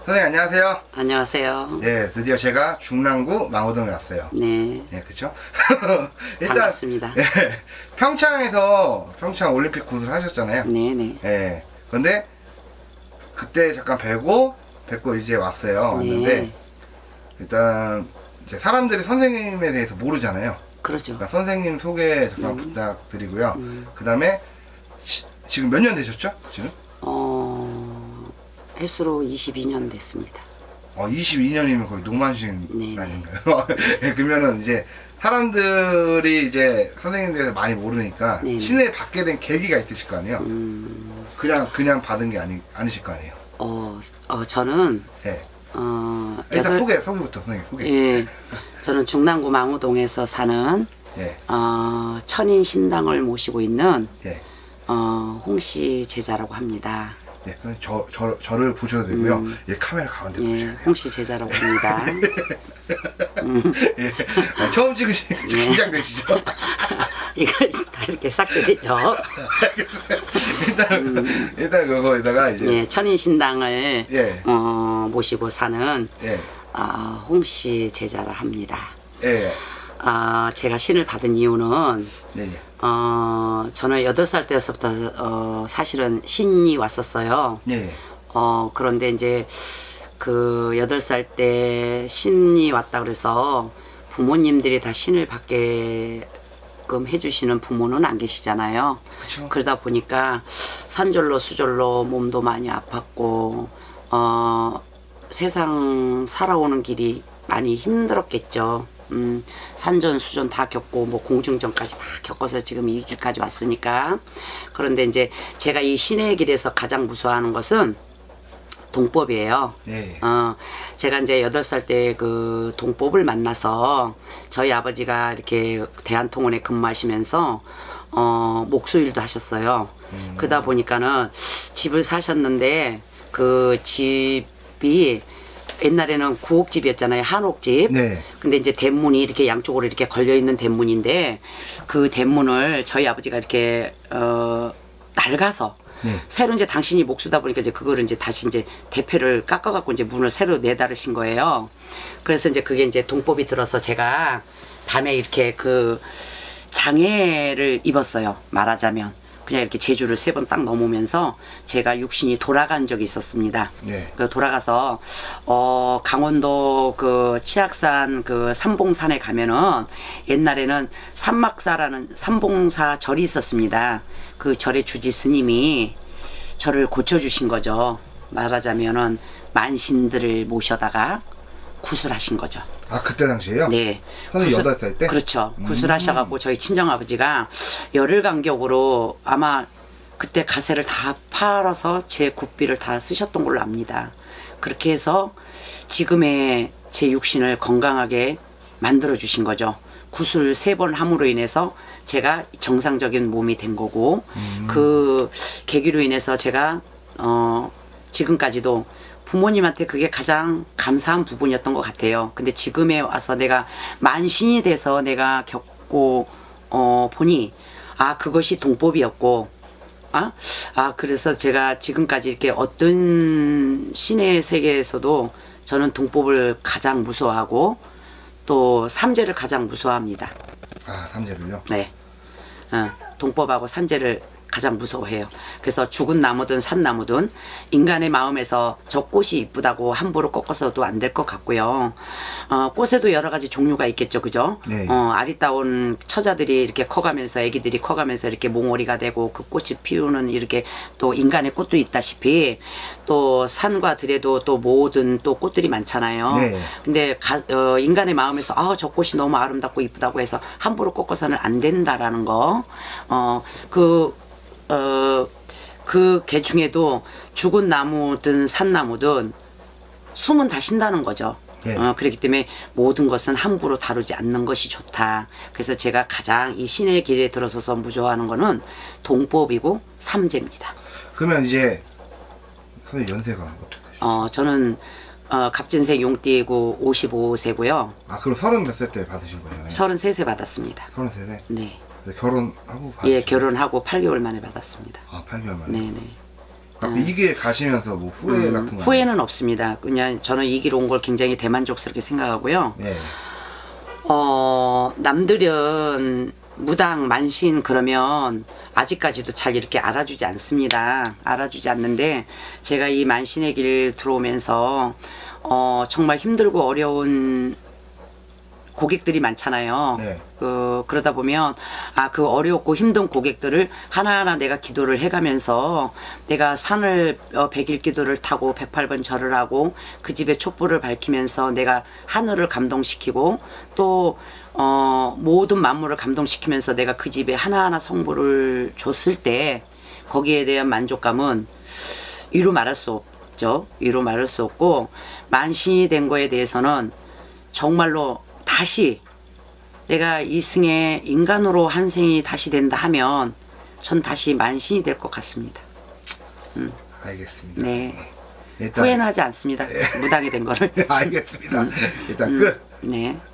선생님 안녕하세요. 안녕하세요. 네, 드디어 제가 중랑구 망호동에 왔어요. 네. 네, 그렇죠? 반갑습니다. 네, 평창에서 평창 올림픽 구슬 하셨잖아요. 네네. 네. 근데 그때 잠깐 뵙고 이제 왔어요. 왔는데 네. 일단 이제 사람들이 선생님에 대해서 모르잖아요. 그렇죠. 그러니까 선생님 소개 잠깐 부탁드리고요. 그 다음에 지금 몇 년 되셨죠? 지금? 횟수로 22년 됐습니다. 22년이면 거의 농만신 네. 아닌가요? 네, 그러면은 이제 사람들이 이제 선생님에 대해서 많이 모르니까 네. 신뢰 받게 된 계기가 있으실 거 아니에요? 그냥 받은 게 아니실 거 아니에요? 저는 네. 일단 소개부터 선생님 소개. 예. 저는 중랑구 망우동에서 사는 예. 천인 신당을 모시고 있는 예. 홍씨 제자라고 합니다. 네, 저를 보셔도 되고요. 예, 카메라 가운데 보셔야 예, 돼요. 홍씨 제자라고 합니다. 예. 처음 찍으시니까 긴장되시죠? 이거 다 이렇게 삭제되죠. 일단 그거에다가 이제 예, 천인 신당을 예. 모시고 사는 예. 홍씨 제자라 합니다. 예. 제가 신을 받은 이유는 네. 저는 8살 때서부터 사실은 신이 왔었어요. 네. 그런데 이제 그 8살 때 신이 왔다 그래서 부모님들이 다 신을 받게끔 해주시는 부모는 안 계시잖아요. 그쵸. 그러다 보니까 산졸로 수졸로 몸도 많이 아팠고 세상 살아오는 길이 많이 힘들었겠죠. 산전 수전 다 겪고 뭐 공중전까지 다 겪어서 지금 이 길까지 왔으니까. 그런데 이제 제가 이 신의 길에서 가장 무서워하는 것은 동법이에요. 네. 제가 이제 8살 때 그 동법을 만나서 저희 아버지가 이렇게 대한통운에 근무하시면서 목수일도 하셨어요. 그러다 보니까는 집을 사셨는데 그 집이 옛날에는 구옥집이었잖아요. 한옥집. 네. 근데 이제 대문이 이렇게 양쪽으로 이렇게 걸려있는 대문인데 그 대문을 저희 아버지가 이렇게 낡아서 네. 새로 이제 당신이 목수다 보니까 이제 그거를 이제 다시 이제 대패를 깎아갖고 이제 문을 새로 내다르신 거예요. 그래서 이제 그게 이제 동법이 들어서 제가 밤에 이렇게 그 장애를 입었어요. 말하자면. 그냥 이렇게 제주를 3번 딱 넘으면서 제가 육신이 돌아간 적이 있었습니다. 네. 돌아가서 강원도 그 치악산 그 삼봉산에 가면은 옛날에는 삼막사라는 삼봉사 절이 있었습니다. 그 절의 주지 스님이 저를 고쳐주신 거죠. 말하자면은 만신들을 모셔다가 구술하신 거죠. 그때 당시에요? 네. 선생님 8살 때? 그렇죠. 구술하셔갖고 저희 친정아버지가 열흘 간격으로 아마 그때 가세를 다 팔아서 제 굿비를 다 쓰셨던 걸로 압니다. 그렇게 해서 지금의 제 육신을 건강하게 만들어 주신 거죠. 구술 3번 함으로 인해서 제가 정상적인 몸이 된 거고 그 계기로 인해서 제가 지금까지도 부모님한테 그게 가장 감사한 부분이었던 것 같아요. 근데 지금에 와서 내가 만신이 돼서 내가 겪고 보니 그것이 동법이었고 그래서 제가 지금까지 이렇게 어떤 신의 세계에서도 저는 동법을 가장 무서워하고 또 삼재를 가장 무서워합니다. 삼재를요? 네. 동법하고 산재를 가장 무서워해요. 그래서 죽은 나무든 산 나무든 인간의 마음에서 저 꽃이 이쁘다고 함부로 꺾어서도 안 될 것 같고요. 꽃에도 여러 가지 종류가 있겠죠, 그죠? 네. 아리따운 처자들이 이렇게 커가면서 애기들이 커가면서 이렇게 몽오리가 되고 그 꽃이 피우는 이렇게 또 인간의 꽃도 있다시피 또 산과 들에도 또 모든 또 꽃들이 많잖아요. 네. 근데 인간의 마음에서 저 꽃이 너무 아름답고 이쁘다고 해서 함부로 꺾어서는 안 된다라는 거. 그 개 중에도 죽은 나무든 산나무든 숨은 다 쉰다는 거죠. 네. 그렇기 때문에 모든 것은 함부로 다루지 않는 것이 좋다. 그래서 제가 가장 이 신의 길에 들어서서 무서워하는 거는 동법이고 삼재입니다. 그러면 이제 선생님 연세가 어떻게 되시죠? 저는 갑진생 용띠고 55세고요. 그럼 30 몇 살 때 받으신 거잖아요? 33세 받았습니다. 33세? 네. 결혼하고 받으신 예, 결혼하고 8개월 만에 받았습니다. 8개월 만에? 네네. 이 길 가시면서 뭐 후회 같은 거? 후회는 없습니다. 그냥 저는 이 길 온 걸 굉장히 대만족스럽게 생각하고요. 네. 남들은 무당, 만신 그러면 아직까지도 잘 이렇게 알아주지 않습니다. 알아주지 않는데 제가 이 만신의 길 들어오면서 정말 힘들고 어려운 고객들이 많잖아요. 네. 그러다 보면 그 어렵고 힘든 고객들을 하나하나 내가 기도를 해가면서 내가 산을 100일 기도를 타고 108번 절을 하고 그 집에 촛불을 밝히면서 내가 하늘을 감동시키고 또 모든 만물을 감동시키면서 내가 그 집에 하나하나 성부를 줬을 때 거기에 대한 만족감은 이루 말할 수 없죠. 이루 말할 수 없고 만신이 된 거에 대해서는 정말로 다시 내가 이승에 인간으로 한생이 다시 된다 하면 전 다시 만신이 될 것 같습니다. 알겠습니다. 네. 일단 후회는 하지 않습니다. 무당이 된 거를. 알겠습니다. 일단 끝. 네.